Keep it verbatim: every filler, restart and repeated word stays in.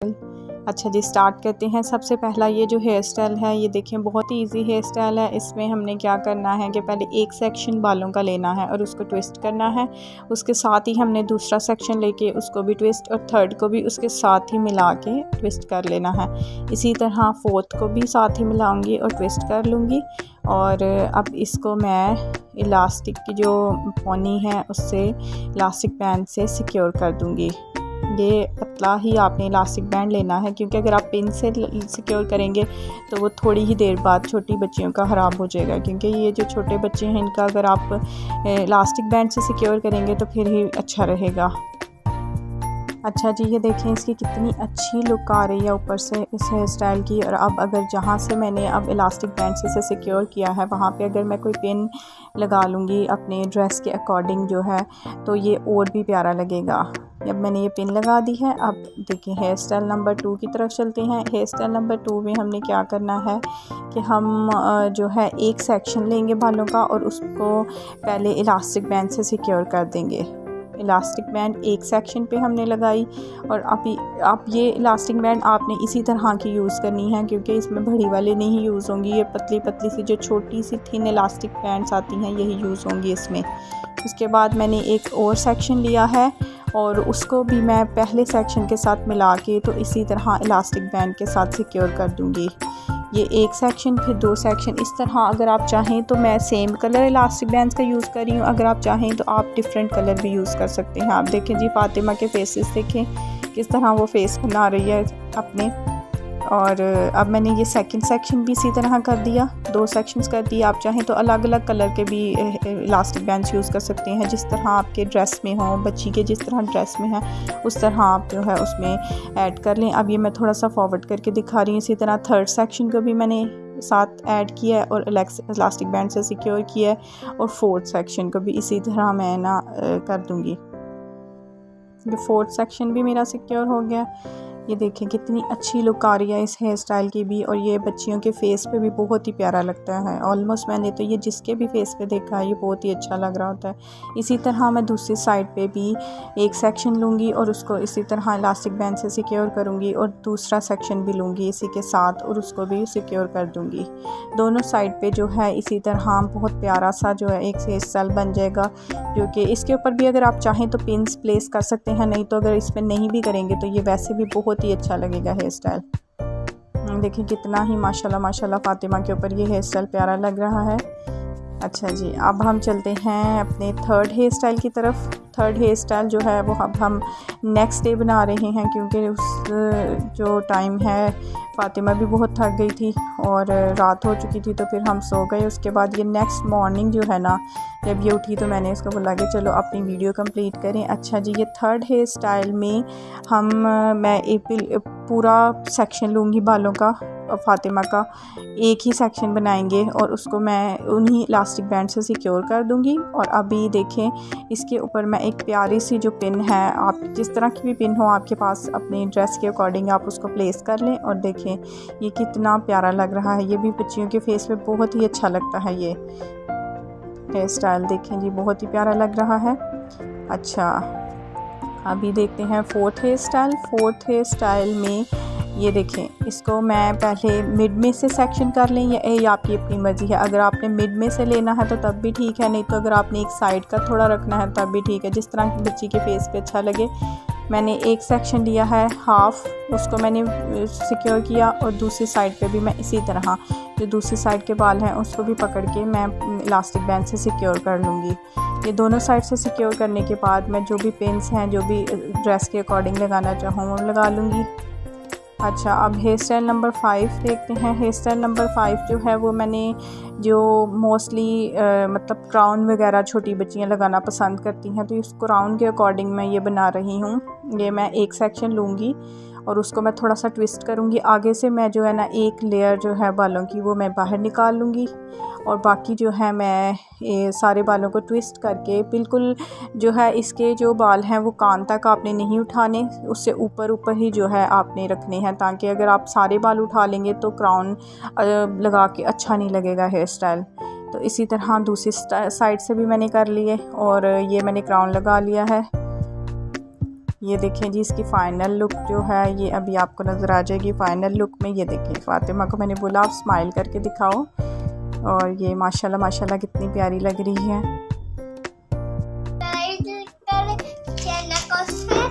अच्छा जी, स्टार्ट करते हैं। सबसे पहला ये जो हेयर स्टाइल है, ये देखें बहुत ही इजी हेयर स्टाइल है। इसमें हमने क्या करना है कि पहले एक सेक्शन बालों का लेना है और उसको ट्विस्ट करना है। उसके साथ ही हमने दूसरा सेक्शन लेके उसको भी ट्विस्ट और थर्ड को भी उसके साथ ही मिला के ट्विस्ट कर लेना है। इसी तरह फोर्थ को भी साथ ही मिलाऊंगी और ट्विस्ट कर लूँगी। और अब इसको मैं इलास्टिक की जो पोनी है उससे इलास्टिक बैंड से सिक्योर कर दूँगी। ये पतला ही आपने इलास्टिक बैंड लेना है, क्योंकि अगर आप पिन से सिक्योर करेंगे तो वो थोड़ी ही देर बाद छोटी बच्चियों का ख़राब हो जाएगा। क्योंकि ये जो छोटे बच्चे हैं इनका अगर आप इलास्टिक बैंड से सिक्योर करेंगे तो फिर ही अच्छा रहेगा। अच्छा जी, ये देखें इसकी कितनी अच्छी लुक आ रही है ऊपर से इस हेयर स्टाइल की। और अब अगर जहाँ से मैंने अब इलास्टिक बैंड से इसे सिक्योर किया है वहाँ पे अगर मैं कोई पिन लगा लूँगी अपने ड्रेस के अकॉर्डिंग जो है, तो ये और भी प्यारा लगेगा। अब मैंने ये पिन लगा दी है। अब देखिए हेयर स्टाइल नंबर टू की तरफ चलते हैं। हेयर स्टाइल नंबर टू में हमने क्या करना है कि हम जो है एक सेक्शन लेंगे बालों का और उसको पहले इलास्टिक बैंड से सिक्योर कर देंगे। इलास्टिक बैंड एक सेक्शन पे हमने लगाई और आप आप ये इलास्टिक बैंड आपने इसी तरह की यूज़ करनी है, क्योंकि इसमें बड़ी वाले नहीं यूज़ होंगी। ये पतली पतली सी जो छोटी सी थिन इलास्टिक बैंड्स आती हैं यही यूज़ होंगी इसमें। उसके बाद मैंने एक और सेक्शन लिया है और उसको भी मैं पहले सेक्शन के साथ मिला के तो इसी तरह इलास्टिक बैंड के साथ सिक्योर कर दूँगी। ये एक सेक्शन फिर दो सेक्शन इस तरह। अगर आप चाहें तो मैं सेम कलर इलास्टिक बैंड्स का यूज़ कर रही हूँ, अगर आप चाहें तो आप डिफरेंट कलर भी यूज़ कर सकते हैं। आप देखें जी फातिमा के फेसेस देखें किस तरह वो फेस बना रही है अपने। और अब मैंने ये सेकंड सेक्शन भी इसी तरह कर दिया, दो सेक्शंस कर दिए। आप चाहें तो अलग अलग कलर के भी इलास्टिक बैंड्स यूज़ कर सकते हैं, जिस तरह आपके ड्रेस में हो, बच्ची के जिस तरह ड्रेस में है उस तरह आप जो है उसमें ऐड कर लें। अब ये मैं थोड़ा सा फॉरवर्ड करके दिखा रही हूँ। इसी तरह थर्ड सेक्शन को भी मैंने साथ ऐड किया है और इलास्टिक बैंड से सिक्योर किया है और फोर्थ सेक्शन को भी इसी तरह मैं ना कर दूँगी। ये फोर्थ सेक्शन भी मेरा सिक्योर हो गया। ये देखें कितनी अच्छी लुक आ रही है इस हेयर स्टाइल की भी, और ये बच्चियों के फेस पे भी बहुत ही प्यारा लगता है। ऑलमोस्ट मैंने तो ये जिसके भी फेस पे देखा है ये बहुत ही अच्छा लग रहा होता है। इसी तरह मैं दूसरी साइड पे भी एक सेक्शन लूँगी और उसको इसी तरह इलास्टिक बैंड से सिक्योर करूँगी और दूसरा सेक्शन भी लूँगी इसी के साथ और उसको भी सिक्योर कर दूँगी। दोनों साइड पे जो है इसी तरह बहुत प्यारा सा जो है एक हेयर स्टाइल बन जाएगा, जो कि इसके ऊपर भी अगर आप चाहें तो पिन्स प्लेस कर सकते हैं, नहीं तो अगर इसमें नहीं भी करेंगे तो ये वैसे भी बहुत ही अच्छा लगेगा हेयर स्टाइल। देखिए कितना ही माशाल्लाह माशाल्लाह फातिमा के ऊपर ये हेयर स्टाइल प्यारा लग रहा है। अच्छा जी, अब हम चलते हैं अपने थर्ड हेयर स्टाइल की तरफ। थर्ड हेयर स्टाइल जो है वो अब हम नेक्स्ट डे बना रहे हैं, क्योंकि उस जो टाइम है फातिमा भी बहुत थक गई थी और रात हो चुकी थी, तो फिर हम सो गए। उसके बाद ये नेक्स्ट मॉर्निंग जो है ना, जब ये उठी तो मैंने इसको बोला कि चलो अपनी वीडियो कंप्लीट करें। अच्छा जी, ये थर्ड हेयर स्टाइल में हम मैं एक पूरा सेक्शन लूँगी बालों का, फातिमा का एक ही सेक्शन बनाएंगे और उसको मैं उन्हीं इलास्टिक बैंड से सिक्योर कर दूंगी। और अभी देखें इसके ऊपर मैं एक प्यारी सी जो पिन है, आप जिस तरह की भी पिन हो आपके पास अपने ड्रेस के अकॉर्डिंग आप उसको प्लेस कर लें। और देखें ये कितना प्यारा लग रहा है, ये भी बच्चियों के फेस पे बहुत ही अच्छा लगता है। ये हेयर स्टाइल देखें जी बहुत ही प्यारा लग रहा है। अच्छा, अभी देखते हैं fourth hair style. Fourth hair style में ये देखें इसको मैं पहले मिड में से सेक्शन कर लें, या ये आपकी अपनी मर्ज़ी है। अगर आपने मिड में से लेना है तो तब भी ठीक है, नहीं तो अगर आपने एक साइड का थोड़ा रखना है तब भी ठीक है, जिस तरह की बच्ची के फेस पे अच्छा लगे। मैंने एक सेक्शन लिया है हाफ, उसको मैंने सिक्योर किया और दूसरी साइड पे भी मैं इसी तरह जो दूसरी साइड के बाल हैं उसको भी पकड़ के मैं इलास्टिक बैंड से सिक्योर कर लूँगी। ये दोनों साइड से सिक्योर करने के बाद मैं जो भी पिन्स हैं जो भी ड्रेस के अकॉर्डिंग लगाना चाहूँ वो लगा लूँगी। अच्छा, अब हेयर स्टाइल नंबर फाइव देखते हैं। हेयर स्टाइल नंबर फाइव जो है वो मैंने जो मोस्टली मतलब क्राउन वगैरह छोटी बच्चियां लगाना पसंद करती हैं, तो इस क्राउन के अकॉर्डिंग मैं ये बना रही हूँ। ये मैं एक सेक्शन लूँगी और उसको मैं थोड़ा सा ट्विस्ट करूँगी। आगे से मैं जो है ना एक लेयर जो है बालों की वो मैं बाहर निकाल लूँगी और बाकी जो है मैं ये सारे बालों को ट्विस्ट करके बिल्कुल जो है इसके जो बाल हैं वो कान तक आपने नहीं उठाने, उससे ऊपर ऊपर ही जो है आपने रखने हैं, ताकि अगर आप सारे बाल उठा लेंगे तो क्राउन लगा के अच्छा नहीं लगेगा हेयर स्टाइल। तो इसी तरह दूसरी साइड से भी मैंने कर लिए और ये मैंने क्राउन लगा लिया है। ये देखें जी, इसकी फ़ाइनल लुक जो है ये अभी आपको नज़र आ जाएगी। फ़ाइनल लुक में ये देखें, फ़ातिमा को मैंने बोला आप स्माइल करके दिखाओ, और ये माशाल्लाह माशाल्लाह कितनी प्यारी लग रही है।